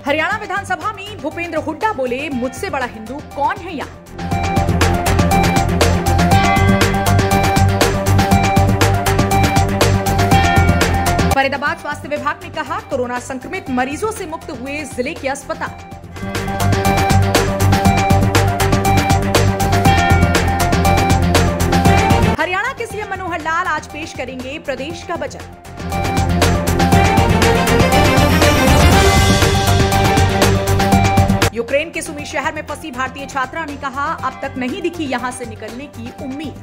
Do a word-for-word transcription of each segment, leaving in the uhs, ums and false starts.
हरियाणा विधानसभा में भूपेंद्र हुड्डा बोले, मुझसे बड़ा हिंदू कौन है यहाँ। फरीदाबाद स्वास्थ्य विभाग ने कहा, कोरोना संक्रमित मरीजों से मुक्त हुए जिले के अस्पताल। हरियाणा के सीएम मनोहर लाल आज पेश करेंगे प्रदेश का बजट। यूक्रेन के सुमी शहर में फंसी भारतीय छात्रा ने कहा, अब तक नहीं दिखी यहां से निकलने की उम्मीद।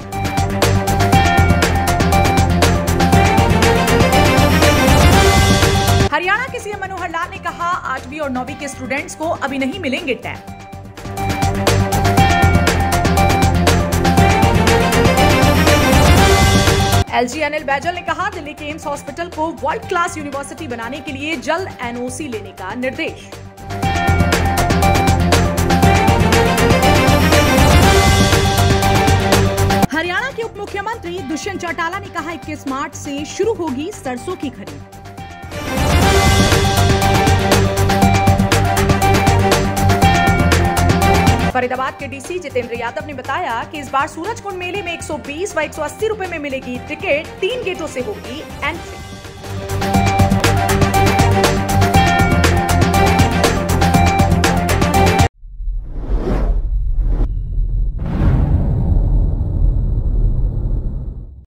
हरियाणा के सीएम मनोहर लाल ने कहा, आठवीं और नौवीं के स्टूडेंट्स को अभी नहीं मिलेंगे टैब। एलजी अनिल बैजल ने कहा, दिल्ली के एम्स हॉस्पिटल को वर्ल्ड क्लास यूनिवर्सिटी बनाने के लिए जल्द एनओसी लेने का निर्देश। हरियाणा के उप मुख्यमंत्री दुष्यंत चौटाला ने कहा, इक्कीस मार्च से शुरू होगी सरसों की खरीद। फरीदाबाद के डीसी जितेंद्र यादव ने बताया कि इस बार सूरजकुंड मेले में एक सौ बीस व एक सौ अस्सी रुपए में मिलेगी टिकट, तीन गेटों से होगी एंट्री।